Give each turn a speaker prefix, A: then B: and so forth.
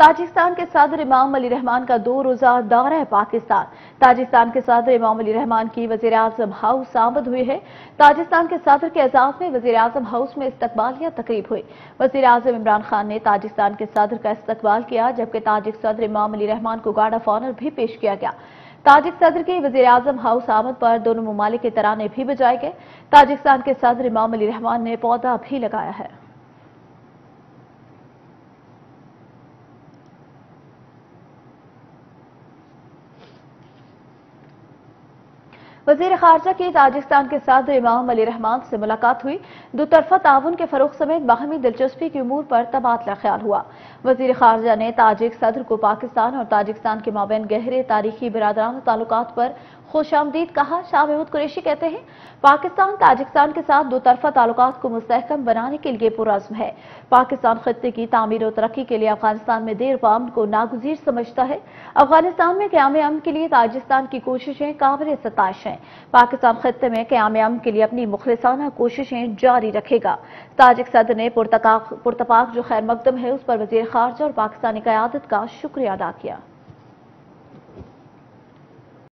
A: Tajikistan के सदर इमाम अली रहमान का 2 रोजा दौरा है पाकिस्तान। ताजिकिस्तान के सदर इमाम अली रहमान की वजीर आजम हाउस आमद हुई है। ताजिकिस्तान के सदर के एजाज में वजीर आजम हाउस में इस्तकबालिया तकरीब हुई। वजीर आजम इमरान खान ने ताजिकिस्तान के सदर का इस्तकबाल किया, जबकि ताजिक सदर इमाम अली रहमान को गार्ड ऑफ ऑनर भी पेश किया गया। ताजिक सदर की वजीर आजम हाउस आमद पर दोनों ममालिक के तराने भी बजाए गए। ताजिकिस्तान के सदर इमाम अली रहमान ने पौधा भी लगाया है। वजीर खारजा की ताजिकिस्तान के सदर इमाम अली रहमान से मुलाकात हुई। दोतरफा ताउन के फरोग समेत बाहमी दिलचस्पी की उमूर पर तबादला ख्याल हुआ। वजीर खारजा ने ताजिक सदर को पाकिस्तान और ताजिकिस्तान के माबैन गहरे तारीखी बिरादराना ताल्लुकात पर खुशामदीद कहा। शाह महमूद कुरैशी कहते हैं, पाकिस्तान ताजिकिस्तान के साथ दोतरफा ताल्लुकात को मुस्तहकम बनाने के लिए पुरअज़्म है। पाकिस्तान खत्ते की तामीर और तरक्की के लिए अफगानिस्तान में देर व अमन को नागुज़ीर समझता है। अफगानिस्तान में क़याम अमन के लिए ताजिकिस्तान की कोशिशें काबिल सताइश हैं। पाकिस्तान खत्ते में क़याम अमन के लिए अपनी मुखलिसाना कोशिशें जारी रखेगा। ताजिक सदर ने पुरतपाक जो खैर मकदम है उस पर वज़ीर ख़ारजा और पाकिस्तानी क़यादत का शुक्रिया अदा किया।